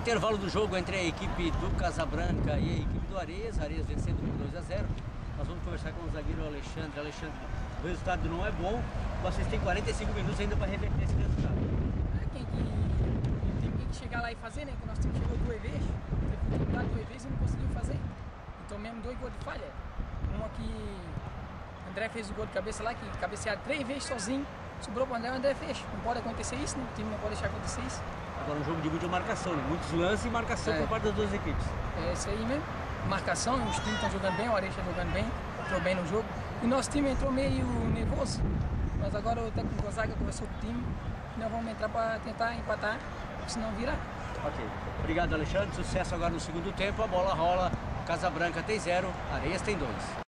intervalo do jogo entre a equipe do Casabranca e a equipe do Areias. Areias vencendo por 2-0. Nós vamos conversar com o zagueiro Alexandre. Alexandre, o resultado não é bom. Vocês têm 45 minutos ainda para reverter esse resultado. O time tem que chegar lá e fazer, né? Que o nosso time chegou 2 vezes, teve oportunidade 2 vezes e não conseguiu fazer. Então mesmo 2 gols de falha. Uma que o André fez o gol de cabeça lá, que cabecearam 3 vezes sozinho. Sobrou para o André fez. Não pode acontecer isso, né? O time não pode deixar acontecer isso. Agora um jogo de muita marcação, né? Muitos lances e marcação por parte das duas equipes. É isso aí mesmo. Marcação, os times estão jogando bem, o Areias está jogando bem, entrou bem no jogo. E o nosso time entrou meio nervoso, mas agora o técnico Gonzaga conversou com o time e nós vamos entrar para tentar empatar, senão virar. Ok. Obrigado, Alexandre. Sucesso agora no segundo tempo. A bola rola. Casabranca tem 0, Areias tem 2.